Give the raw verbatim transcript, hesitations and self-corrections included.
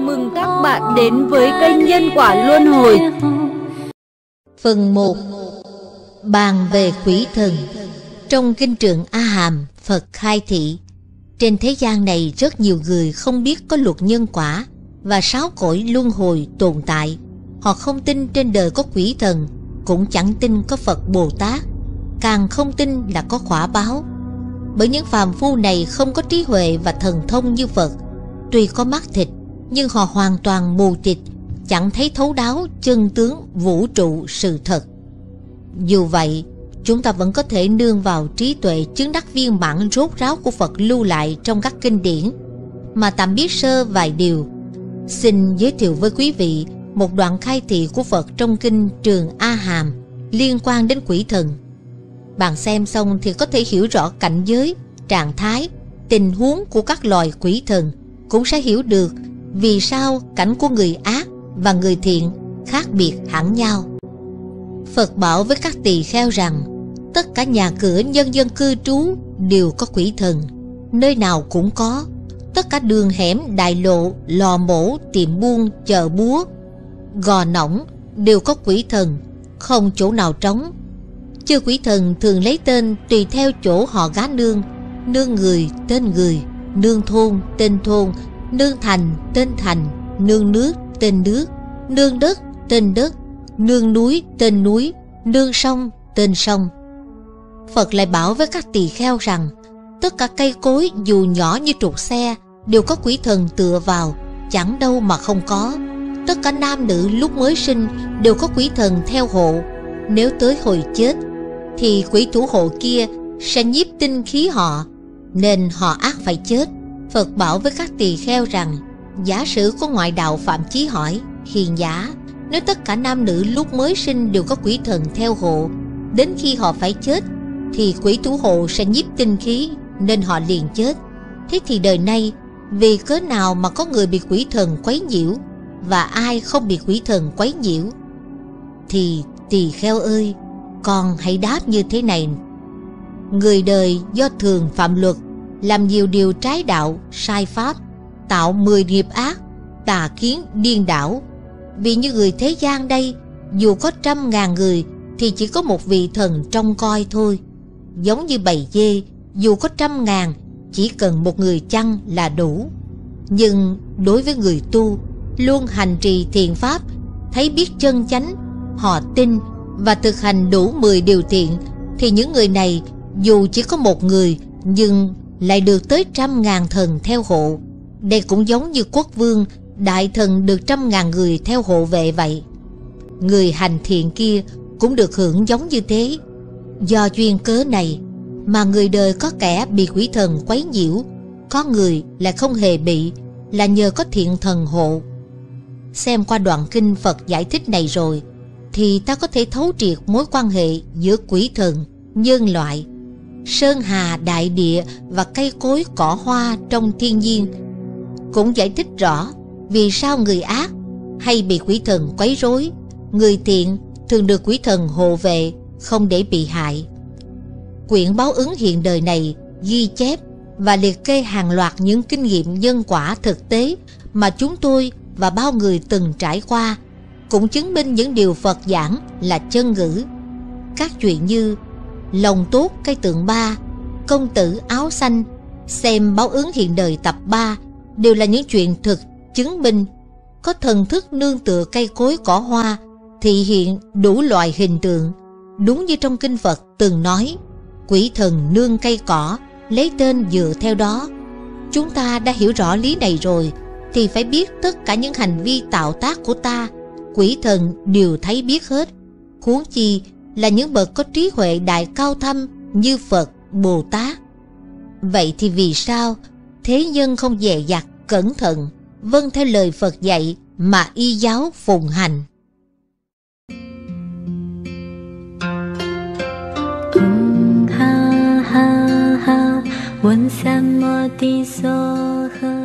mừng các bạn đến với kênh Nhân Quả Luân Hồi. Phần một. Bàn về quỷ thần. Trong kinh Trượng A Hàm, Phật khai thị, trên thế gian này rất nhiều người không biết có luật nhân quả và sáu cõi luân hồi tồn tại. Họ không tin trên đời có quỷ thần, cũng chẳng tin có Phật Bồ Tát, càng không tin là có quả báo. Bởi những phàm phu này không có trí huệ và thần thông như Phật. Tuy có mắt thịt, nhưng họ hoàn toàn mù tịt, chẳng thấy thấu đáo chân tướng vũ trụ sự thật. Dù vậy, chúng ta vẫn có thể nương vào trí tuệ chứng đắc viên mãn rốt ráo của Phật lưu lại trong các kinh điển, mà tạm biết sơ vài điều. Xin giới thiệu với quý vị một đoạn khai thị của Phật trong kinh Trường A Hàm liên quan đến quỷ thần. Bạn xem xong thì có thể hiểu rõ cảnh giới, trạng thái, tình huống của các loài quỷ thần, cũng sẽ hiểu được vì sao cảnh của người ác và người thiện khác biệt hẳn nhau. Phật bảo với các tỳ kheo rằng tất cả nhà cửa nhân dân cư trú đều có quỷ thần, nơi nào cũng có. Tất cả đường hẻm, đại lộ, lò mổ, tiệm buôn, chợ búa, gò nỏng đều có quỷ thần, không chỗ nào trống. Chư quỷ thần thường lấy tên tùy theo chỗ họ gá nương. Nương người tên người, nương thôn tên thôn, nương thành tên thành, nương nước tên nước, nương đất tên đất, nương núi tên núi, nương sông tên sông. Phật lại bảo với các tỳ kheo rằng tất cả cây cối dù nhỏ như trục xe đều có quỷ thần tựa vào, chẳng đâu mà không có. Tất cả nam nữ lúc mới sinh đều có quỷ thần theo hộ. Nếu tới hồi chết thì quỷ thủ hộ kia sẽ nhiếp tinh khí họ, nên họ ác phải chết. Phật bảo với các tỳ kheo rằng giả sử có ngoại đạo Phạm Chí hỏi: hiền giả, nếu tất cả nam nữ lúc mới sinh đều có quỷ thần theo hộ, đến khi họ phải chết thì quỷ thủ hộ sẽ nhiếp tinh khí, nên họ liền chết. Thế thì đời nay vì cớ nào mà có người bị quỷ thần quấy nhiễu và ai không bị quỷ thần quấy nhiễu? Thì tỳ kheo ơi, con hãy đáp như thế này: người đời do thường phạm luật, làm nhiều điều trái đạo, sai pháp, tạo mười nghiệp ác, tà kiến điên đảo. Vì như người thế gian đây, dù có trăm ngàn người thì chỉ có một vị thần trông coi thôi. Giống như bầy dê, dù có trăm ngàn, chỉ cần một người chăn là đủ. Nhưng đối với người tu, luôn hành trì thiện pháp, thấy biết chân chánh, họ tin và thực hành đủ mười điều thiện, thì những người này dù chỉ có một người nhưng lại được tới trăm ngàn thần theo hộ. Đây cũng giống như quốc vương, đại thần được trăm ngàn người theo hộ vệ vậy. Người hành thiện kia cũng được hưởng giống như thế. Do duyên cớ này mà người đời có kẻ bị quỷ thần quấy nhiễu, có người lại không hề bị, là nhờ có thiện thần hộ. Xem qua đoạn kinh Phật giải thích này rồi thì ta có thể thấu triệt mối quan hệ giữa quỷ thần, nhân loại, sơn hà đại địa và cây cối cỏ hoa trong thiên nhiên. Cũng giải thích rõ vì sao người ác hay bị quỷ thần quấy rối, người thiện thường được quỷ thần hộ vệ, không để bị hại. Quyển báo ứng hiện đời này ghi chép và liệt kê hàng loạt những kinh nghiệm nhân quả thực tế mà chúng tôi và bao người từng trải qua, cũng chứng minh những điều Phật giảng là chân ngữ. Các chuyện như lòng tốt cây tượng ba, công tử áo xanh, xem báo ứng hiện đời tập ba đều là những chuyện thực chứng minh có thần thức nương tựa cây cối cỏ hoa, thị hiện đủ loại hình tượng. Đúng như trong kinh Phật từng nói, quỷ thần nương cây cỏ, lấy tên dựa theo đó. Chúng ta đã hiểu rõ lý này rồi thì phải biết tất cả những hành vi tạo tác của ta, quỷ thần đều thấy biết hết. Huống chi là những bậc có trí huệ đại cao thâm như Phật, Bồ Tát. Vậy thì vì sao thế nhân không dè dặt, cẩn thận, vâng theo lời Phật dạy mà y giáo phụng hành? Ha ha ha, 问三摩地所呵。